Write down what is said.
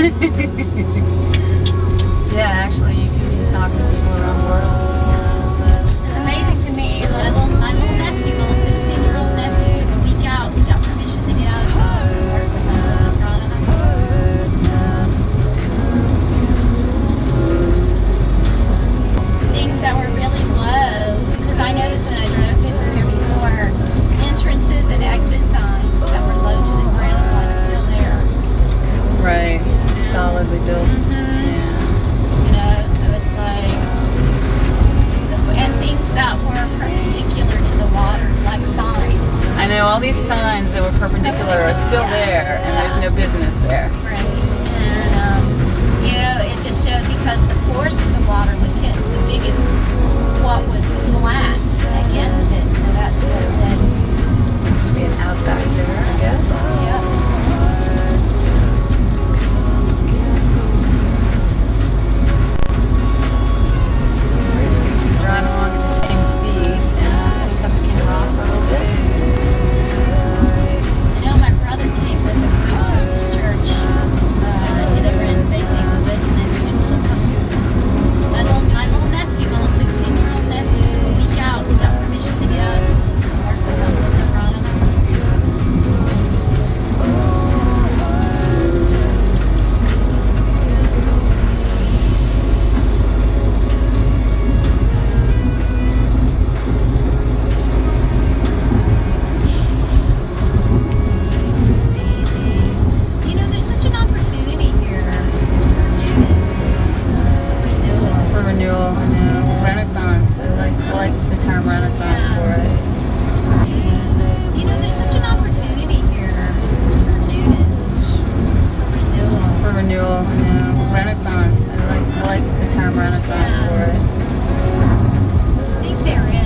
Yeah, actually, you can be talking to people around the world. It's amazing to me. My little nephew, my 16-year-old nephew, took a week out. He got permission to get out of school to work with my cousin Veronica. Things that were really low, because I noticed when I drove through here before, entrances and exit signs that were low to the ground are like still there. Right. Solidly built. Yeah. You know, so it's like, and things that were perpendicular to the water, like signs. I know all these signs that were perpendicular are still there, and there's no business there. Right. And, you know, it just showed because the force of the water would hit the biggest, what was flat against it. So that's what it did. Used to be an outback there, I guess. Yep. We're just going to keep driving along at the same speed and come to King Rock for a little bit. I know my brother came with a group from his church. They were basically listening. We went to look up. My little nephew, my little 16-year-old nephew, took a week out. He got permission to get out of school to work with my cousin Veronica. You know, there's such an opportunity here For renewal, I know. Renaissance. I like the term Renaissance for it. You know, there's such an opportunity here for newness, for renewal. For renewal, I know. Renaissance. I like the term Renaissance for it. I think there is.